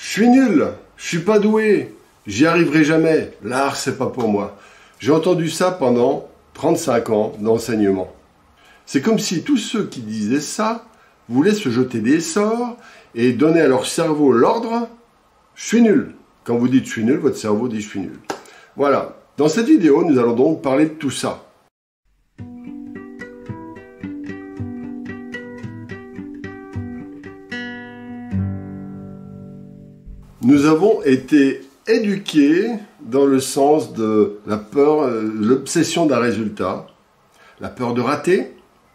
suis nul, je suis pas doué, j'y arriverai jamais, l'art c'est pas pour moi. J'ai entendu ça pendant 35 ans d'enseignement. C'est comme si tous ceux qui disaient ça voulaient se jeter des sorts et donner à leur cerveau l'ordre « je suis nul ». Quand vous dites « je suis nul », votre cerveau dit « je suis nul ». Voilà. Dans cette vidéo, nous allons donc parler de tout ça. Nous avons été éduqués dans le sens de la peur, l'obsession d'un résultat, la peur de rater,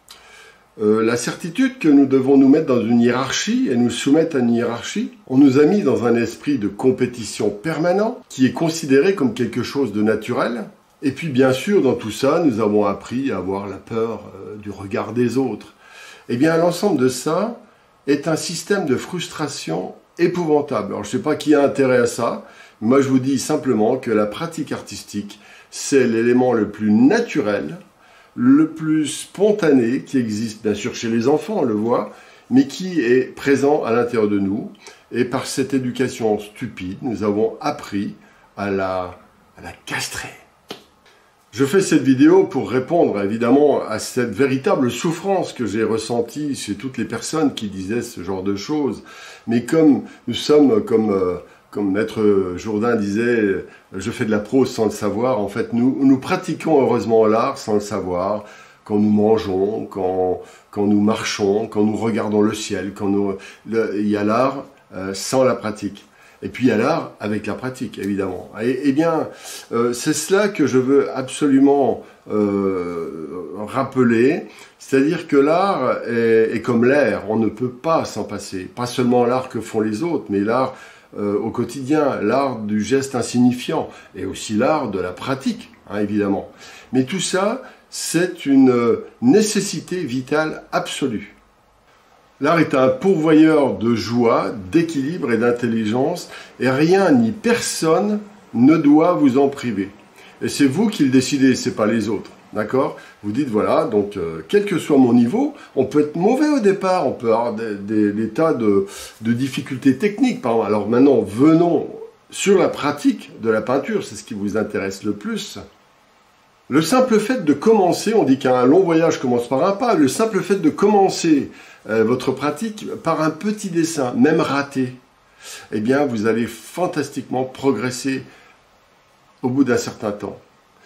la certitude que nous devons nous mettre dans une hiérarchie et nous soumettre à une hiérarchie. On nous a mis dans un esprit de compétition permanent qui est considéré comme quelque chose de naturel. Et puis bien sûr, dans tout ça, nous avons appris à avoir la peur du regard des autres. Eh bien, l'ensemble de ça est un système de frustration épouvantable. Alors, je ne sais pas qui a intérêt à ça. Moi, je vous dis simplement que la pratique artistique, c'est l'élément le plus naturel, le plus spontané qui existe, bien sûr, chez les enfants, on le voit, mais qui est présent à l'intérieur de nous. Et par cette éducation stupide, nous avons appris à la castrer. Je fais cette vidéo pour répondre évidemment à cette véritable souffrance que j'ai ressentie chez toutes les personnes qui disaient ce genre de choses. Mais comme nous sommes, comme Maître Jourdain disait, je fais de la prose sans le savoir, en fait nous pratiquons heureusement l'art sans le savoir, quand nous mangeons, quand nous marchons, quand nous regardons le ciel, il y a l'art sans la pratique. Et puis il y a l'art avec la pratique, évidemment. Eh bien, c'est cela que je veux absolument rappeler, c'est-à-dire que l'art est comme l'air, on ne peut pas s'en passer. Pas seulement l'art que font les autres, mais l'art au quotidien, l'art du geste insignifiant, et aussi l'art de la pratique, hein, évidemment. Mais tout ça, c'est une nécessité vitale absolue. L'art est un pourvoyeur de joie, d'équilibre et d'intelligence, et rien ni personne ne doit vous en priver. Et c'est vous qui le décidez, c'est pas les autres, d'accord? Vous dites voilà, donc quel que soit mon niveau, on peut être mauvais au départ, on peut avoir des tas de difficultés techniques, par exemple. Alors maintenant, venons sur la pratique de la peinture, c'est ce qui vous intéresse le plus. Le simple fait de commencer, on dit qu'un long voyage commence par un pas, le simple fait de commencer votre pratique par un petit dessin, même raté, eh bien vous allez fantastiquement progresser au bout d'un certain temps.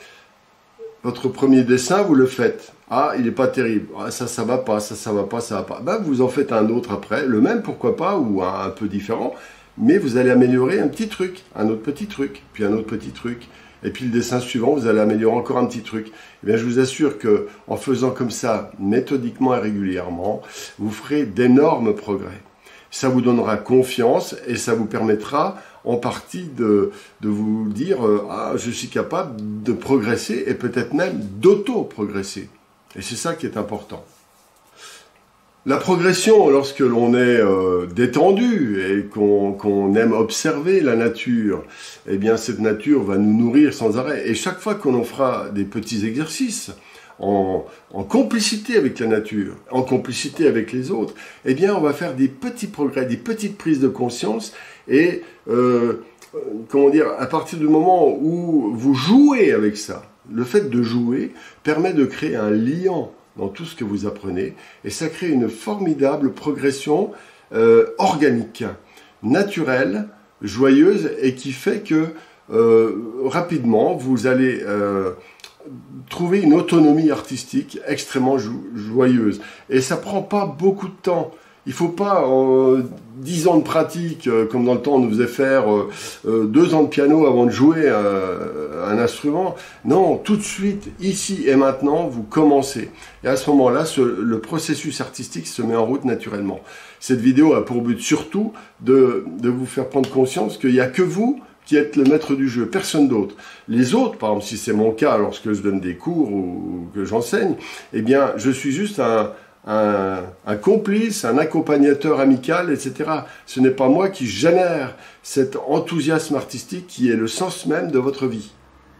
Votre premier dessin, vous le faites. Ah, il n'est pas terrible. Ah, ça va pas, ça va pas, ça va pas. Ben, vous en faites un autre après, le même pourquoi pas, ou un peu différent, mais vous allez améliorer un petit truc, un autre petit truc, puis un autre petit truc. Et puis le dessin suivant, vous allez améliorer encore un petit truc. Eh bien, je vous assure que en faisant comme ça, méthodiquement et régulièrement, vous ferez d'énormes progrès. Ça vous donnera confiance et ça vous permettra en partie de vous dire « Ah, je suis capable de progresser et peut-être même d'auto-progresser ». Et c'est ça qui est important. La progression, lorsque l'on est détendu et qu'on aime observer la nature, eh bien cette nature va nous nourrir sans arrêt. Et chaque fois qu'on en fera des petits exercices en complicité avec la nature, en complicité avec les autres, eh bien on va faire des petits progrès, des petites prises de conscience. Et comment dire, à partir du moment où vous jouez avec ça, le fait de jouer permet de créer un lien dans tout ce que vous apprenez, et ça crée une formidable progression organique, naturelle, joyeuse, et qui fait que rapidement, vous allez trouver une autonomie artistique extrêmement joyeuse. Et ça prend pas beaucoup de temps. Il ne faut pas 10 ans de pratique, comme dans le temps on nous faisait faire 2 ans de piano avant de jouer un instrument. Non, tout de suite, ici et maintenant, vous commencez. Et à ce moment-là, le processus artistique se met en route naturellement. Cette vidéo a pour but surtout de vous faire prendre conscience qu'il n'y a que vous qui êtes le maître du jeu, personne d'autre. Les autres, par exemple, si c'est mon cas lorsque je donne des cours ou que j'enseigne, eh bien, je suis juste un complice, un accompagnateur amical, etc. Ce n'est pas moi qui génère cet enthousiasme artistique qui est le sens même de votre vie.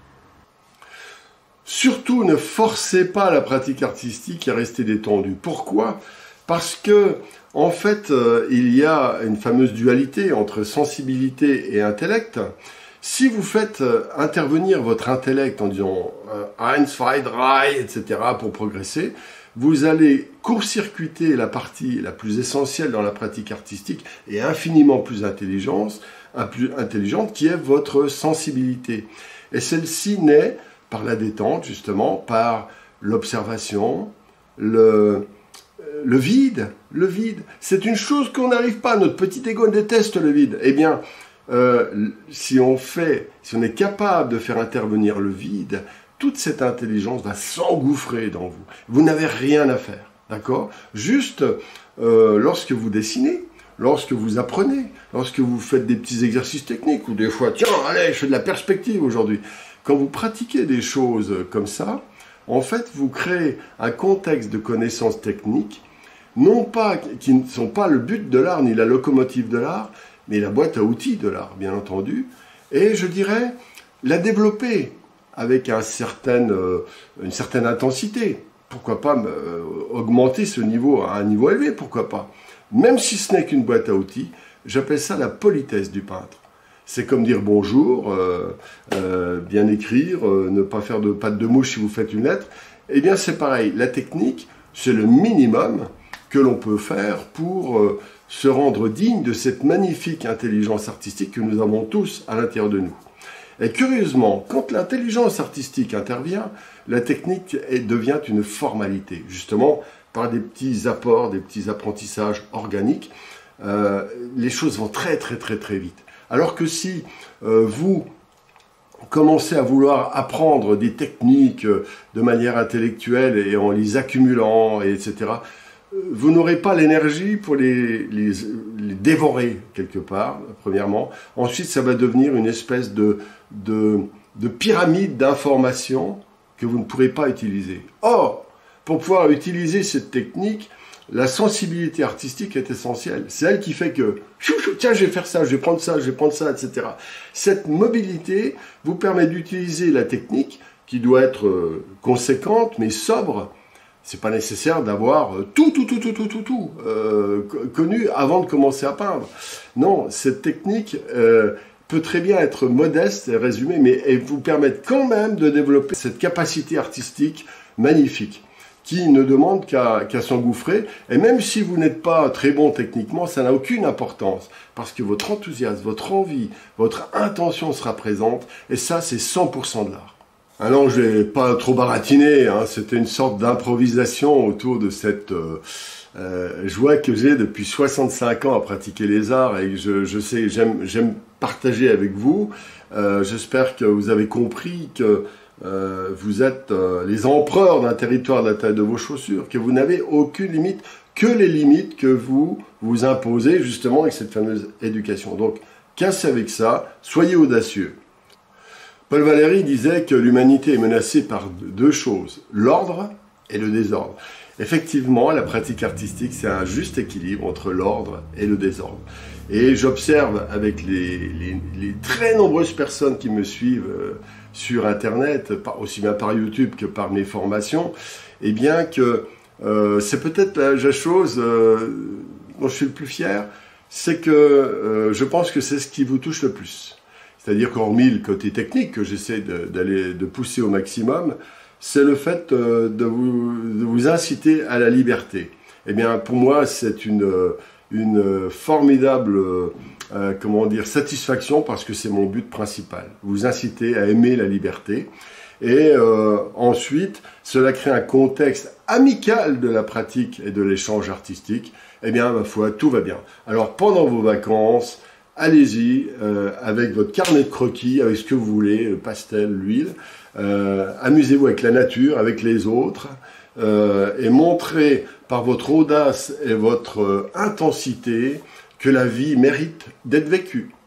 Surtout, ne forcez pas la pratique artistique à rester détendue. Pourquoi ? Parce que En fait, il y a une fameuse dualité entre sensibilité et intellect. Si vous faites intervenir votre intellect en disant Eins, zwei, drei, etc. pour progresser, vous allez court-circuiter la partie la plus essentielle dans la pratique artistique et infiniment plus intelligente, qui est votre sensibilité. Et celle-ci naît par la détente, justement, par l'observation, le vide. Le vide, c'est une chose qu'on n'arrive pas, notre petit ego déteste le vide. Eh bien, si on est capable de faire intervenir le vide, toute cette intelligence va s'engouffrer dans vous. Vous n'avez rien à faire, d'accord? Juste lorsque vous dessinez, lorsque vous apprenez, lorsque vous faites des petits exercices techniques, ou des fois, tiens, allez, je fais de la perspective aujourd'hui. Quand vous pratiquez des choses comme ça, en fait, vous créez un contexte de connaissances techniques, non pas, qui ne sont pas le but de l'art, ni la locomotive de l'art, mais la boîte à outils de l'art, bien entendu, et je dirais, la développer avec une certaine intensité. Pourquoi pas augmenter ce niveau à un niveau élevé, pourquoi pas? Même si ce n'est qu'une boîte à outils, j'appelle ça la politesse du peintre. C'est comme dire bonjour, bien écrire, ne pas faire de pattes de mouche si vous faites une lettre. Eh bien c'est pareil, la technique, c'est le minimum que l'on peut faire pour se rendre digne de cette magnifique intelligence artistique que nous avons tous à l'intérieur de nous. Et curieusement, quand l'intelligence artistique intervient, la technique devient une formalité, justement par des petits apports, des petits apprentissages organiques. Les choses vont très vite. Alors que si vous commencez à vouloir apprendre des techniques de manière intellectuelle et en les accumulant, etc., vous n'aurez pas l'énergie pour les dévorer quelque part, premièrement. Ensuite, ça va devenir une espèce de pyramide d'informations que vous ne pourrez pas utiliser. Or, pour pouvoir utiliser cette technique, la sensibilité artistique est essentielle. C'est elle qui fait que, tiens, je vais faire ça, je vais prendre ça, etc. Cette mobilité vous permet d'utiliser la technique qui doit être conséquente, mais sobre. C'est pas nécessaire d'avoir tout connu avant de commencer à peindre. Non, cette technique peut très bien être modeste et résumée, mais elle vous permet quand même de développer cette capacité artistique magnifique, qui ne demande qu'à s'engouffrer. Et même si vous n'êtes pas très bon techniquement, ça n'a aucune importance, parce que votre enthousiasme, votre envie, votre intention sera présente, et ça, c'est 100% de l'art. Ah non, je vais pas trop baratiner, hein, c'était une sorte d'improvisation autour de cette joie que j'ai depuis 65 ans à pratiquer les arts, et je sais, j'aime partager avec vous. J'espère que vous avez compris que vous êtes les empereurs d'un territoire de la taille de vos chaussures, que vous n'avez aucune limite, que les limites que vous vous imposez justement avec cette fameuse éducation. Donc, cassez avec ça, soyez audacieux. Paul Valéry disait que l'humanité est menacée par deux choses, l'ordre et le désordre. Effectivement, la pratique artistique, c'est un juste équilibre entre l'ordre et le désordre. Et j'observe avec les très nombreuses personnes qui me suivent sur Internet, aussi bien par YouTube que par mes formations, eh bien que c'est peut-être la chose dont je suis le plus fier, c'est que je pense que c'est ce qui vous touche le plus. C'est-à-dire qu'hormis le côté technique que j'essaie de pousser au maximum, c'est le fait de vous inciter à la liberté. Eh bien, pour moi, c'est une formidable satisfaction, parce que c'est mon but principal. Vous inciter à aimer la liberté. Et ensuite, cela crée un contexte amical de la pratique et de l'échange artistique. Eh bien, ma foi, tout va bien. Alors, pendant vos vacances, allez-y avec votre carnet de croquis, avec ce que vous voulez, le pastel, l'huile. Amusez-vous avec la nature, avec les autres, et montrez par votre audace et votre intensité que la vie mérite d'être vécue.